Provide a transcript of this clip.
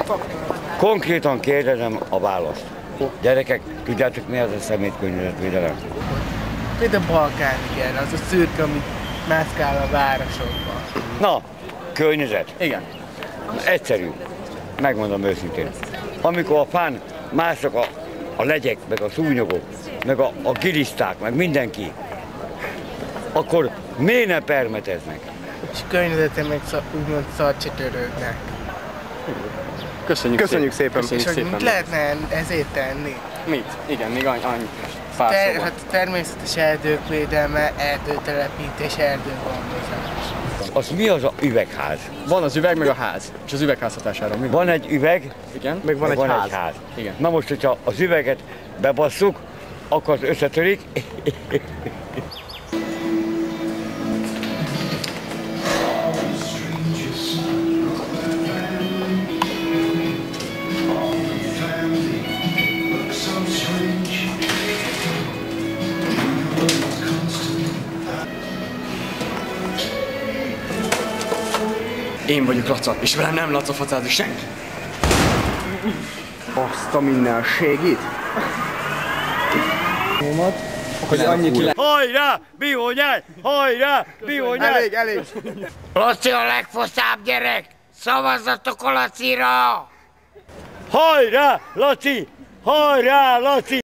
Konkrétan kérdezem a választ. Gyerekek, tudjátok mi az a szemétkörnyezetvédelem? Mint a Balkán, igen, az a szürke, amit mászkál a városokban. Na, környezet. Igen. Egyszerű. Megmondom őszintén. Amikor a fán másznak a legyek, meg a szúnyogok, meg a giliszták, meg mindenki, akkor miért ne permeteznek? És a környezetem meg úgymond szarcsitörődnek. Köszönjük szépen. És hogy mit lehetne ezért tenni? Mit? Igen, még annyi pár szóval. Hát természetes erdők védelme, erdőtelepítés, erdőgondozás. Az mi az a üvegház? Van az üveg, meg a ház. És az üvegházhatásáról mi Van egy üveg, Igen. meg van egy ház. Igen. Na most, hogyha az üveget bebasszuk, akkor az összetörik. Én vagyok Laca, és velem nem lacafacázik senki. Azt a mindenségét. Hogy annyi ki lehet. Hajrá, bihonyáj! Hajrá, bihonyáj! Elég. Laci a legfaszább gyerek! Szavazzatok a Lacira! Hajrá, Laci! Hajrá, Laci!